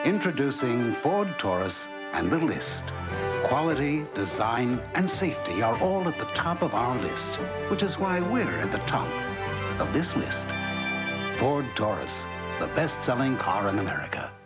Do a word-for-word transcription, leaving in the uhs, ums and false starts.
Introducing Ford Taurus and the list. Quality, design, and safety are all at the top of our list, which is why we're at the top of this list. Ford Taurus, the best-selling car in America.